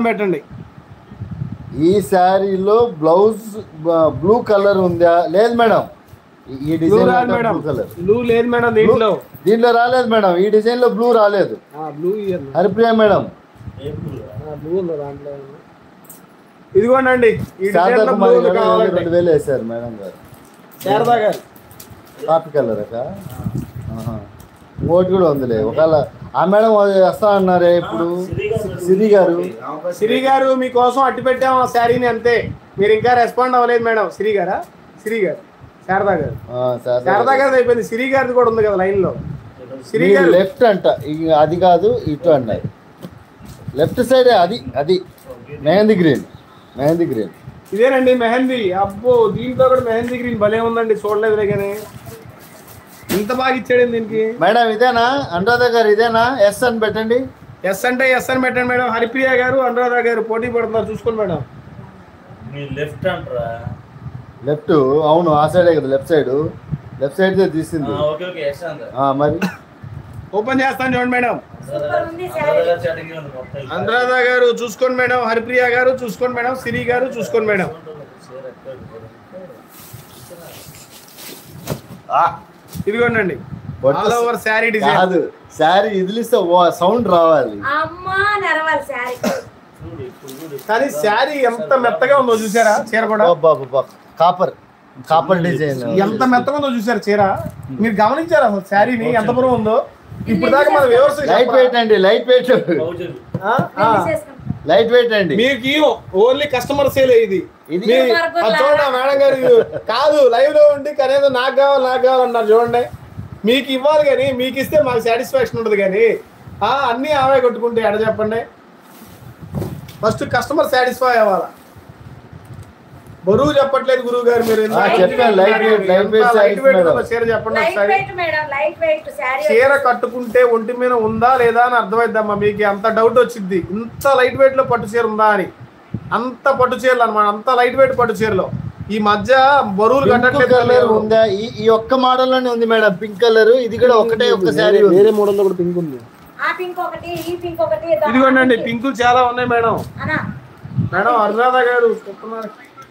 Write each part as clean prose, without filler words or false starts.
పెట్టండి. ఈ శారీలో బ్లౌజ్ బ్లూ కలర్ ఉందా? లేదు మేడం. ఈ డిజైన్ బ్లూ కలర్ బ్లూ లేదు మేడం. దీంట్లో రాలేదు మేడం. ఈ డిజైన్ లో బ్లూ రాలేదు. బ్లూ హరిప్రియ మేడం బ్లూ ఉందా దాంట్లో? ఇదిగోండి ఈ డిజైన్ లో బ్లూ 2000 వేసారు మేడం గారు. శారదా గారు కాపీ కలర్ ఇంకోటి కూడా ఉందిలే. ఒకవేళ ఆ మేడం వస్తా అన్నారే ఇప్పుడు. సిరి గారు మీకోసం అట్టి పెట్టాము ఆ శారీని, అంతే. మీరు ఇంకా రెస్పాండ్ అవ్వలేదు మేడం. సిరి గారు శారదా గారు అయిపోయింది. సిరి గారిది కూడా ఉంది కదా లైన్ లో. సిరి గారు లెఫ్ట్ అంట, అది కాదు ఇటు అన్నారు. లెఫ్ట్ సైడ్ అది మెహందీ గ్రీన్ ఇదేనండి మెహందీ. అబ్బో, దీంట్లో కూడా మెహందీ గ్రీన్ భలే ఉందండి. చూడలేదు కానీ ఇంత బాగా ఇచ్చాడు దీనికి. మేడం ఇదేనా అనురాధ గారు? ఇదేనా? ఎస్ అని పెట్టండి. ఎస్ అంటే ఎస్ అని పెట్టండి మేడం. హరిప్రియ గారు అనురాధ గారు పోటీ పడుతున్నారు, చూసుకోండి మేడం. లెఫ్ట్ అవును, ఆ సైడే కదా. లెఫ్ట్ సైడ్ తీసింది. మరి ఓపెన్ చేస్తాను చూడండి మేడం. అనురాధ గారు చూసుకోండి మేడం. హరిప్రియ గారు చూసుకోండి మేడం. సిరి గారు చూసుకోండి మేడం. ఇదిగోండి all over sari design. Sari ఇదిలిస్తే సౌండ్ రావాలి. కానీ శారీ ఎంత మెత్తగా ఉందో చూసారా? చీర కూడా కాపర్ డిజైన్ ఎంత మెత్తగా ఉందో చూసారా చీర? మీరు గమనించారా అసలు శారీని ఎంత బరువు ఉందో? ఇప్పుడు దాకా మన వ్యవస్థ లైట్ వెయిట్ అండి. లైట్ వెయిట్ అండి. మీకు ఓన్లీ కస్టమర్ సేల్ ఇది. చూడండి మేడం గారు కాదు, లైవ్ లో ఉండి కనీసం నాకు కావాలన్నారు. చూడండి, మీకు ఇవ్వాలి కానీ మీకు ఇస్తే మాకు సాటిస్ఫాక్షన్ ఉంటుంది. కానీ అన్నీ ఆవే కొట్టుకుంటే ఎడ చెప్పండి. ఫస్ట్ కస్టమర్ సాటిస్ఫై అవ్వాలా. బరువు చెప్పట్లేదు గురువు గారు మీరు. చీర కట్టుకుంటే ఒంటి మీద ఉందా లేదా అని అర్థమైద్దమ్మా. మీకు అంత డౌట్ వచ్చింది, ఇంత లైట్ వెయిట్ లో పట్టు చీర ఉందా అని. అంత పట్టు చీరలు అనమాట, అంత లైట్ వెయిట్ పట్టు చీరలో ఈ మధ్య బరువులు కట్టట్లేదు. ఉందా? ఈ ఒక్క మోడల్ లోనే ఉంది మేడం పింక్ కలర్. ఇది కూడా ఒకటే ఒక్క శారీ. వేరే మోడల్ లో కూడా పింక్ ఉంది. ఇదిగోండి పింకులు చాలా ఉన్నాయి మేడం. అనురాధ గారు చెప్తున్నారు.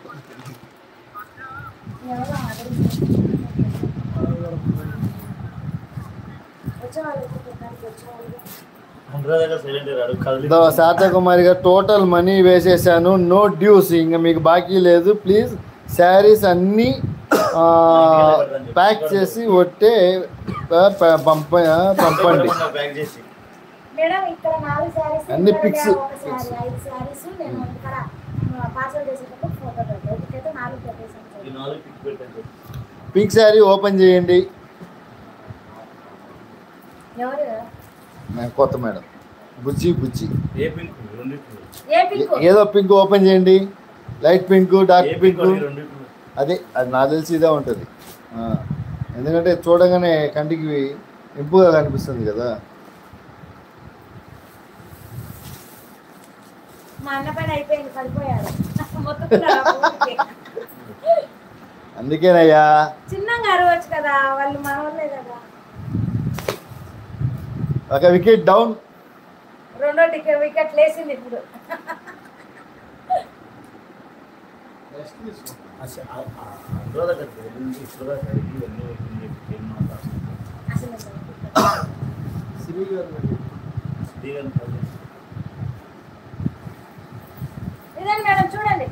శారదా కుమారి గారు టోటల్ మనీ వేసేసాను, నో డ్యూస్. ఇంకా మీకు బాకీ లేదు. ప్లీజ్ శారీస్ అన్నీ ప్యాక్ చేసి ఒట్టే పంపండి. అన్ని పిక్స్. పింక్ శారీ ఓపెన్ చేయండి. కొత్త మేడం బుజ్జి ఏదో పింక్ ఓపెన్ చేయండి. Light pink, dark pink. అది నాకు తెలిసి ఇదే ఉంటుంది. ఎందుకంటే చూడగానే కంటికి ఇంపుగా కనిపిస్తుంది కదా. అందుకేనయ్యా చిన్నగా అరవచ్చు కదా, వాళ్ళు మనోళ్ళే కదా. ఒక వికెట్ డౌన్. రెండో వికెట్ లేసింది ఇప్పుడు. ఇదండి మేడం చూడండి.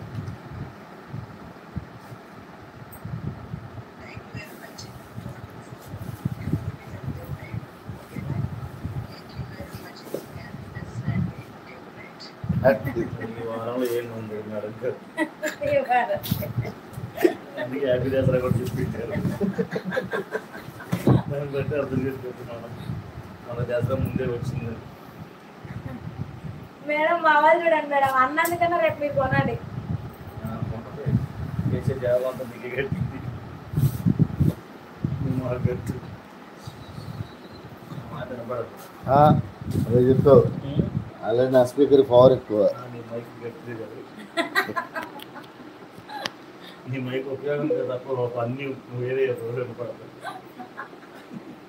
ముందే వచ్చింది మేడం. మా వాళ్ళు చూడండి మేడం, అన్నందుకన్నా రేపు మీరు కొనండి. అదే చెప్తావు. అలాగే నా స్పీకర్ పవర్ ఎక్కువ. నీ మైక్ ఉపయోగం తప్ప అన్ని వేరే ఉపయోగపడతాయి.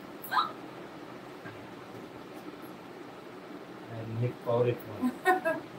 పవర్ ఎక్కువ.